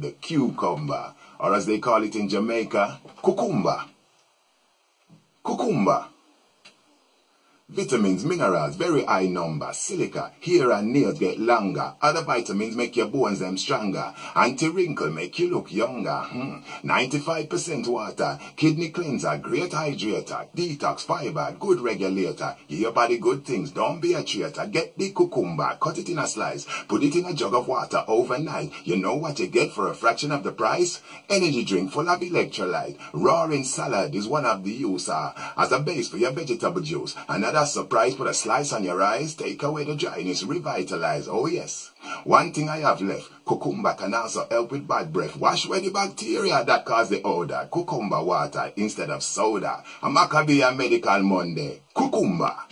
the cucumber, or as they call it in Jamaica, cucumba. Cucumba. Vitamins, minerals, very high number. Silica, hair and nails get longer. Other vitamins make your bones them stronger. Anti-wrinkle make you look younger. 95% water. Kidney cleanser, great hydrator. Detox, fiber, good regulator. Give your body good things, don't be a traitor. Get the cucumber, cut it in a slice. Put it in a jug of water overnight. You know what you get for a fraction of the price? Energy drink full of electrolyte. Roaring salad is one of the use as a base for your vegetable juice. Another surprise, put a slice on your eyes, take away the dryness, revitalize. Oh yes. One thing I have left, cucumber can also help with bad breath. Wash away the bacteria that cause the odor. Cucumber water instead of soda. A Maccabi Medical Monday. Cucumber.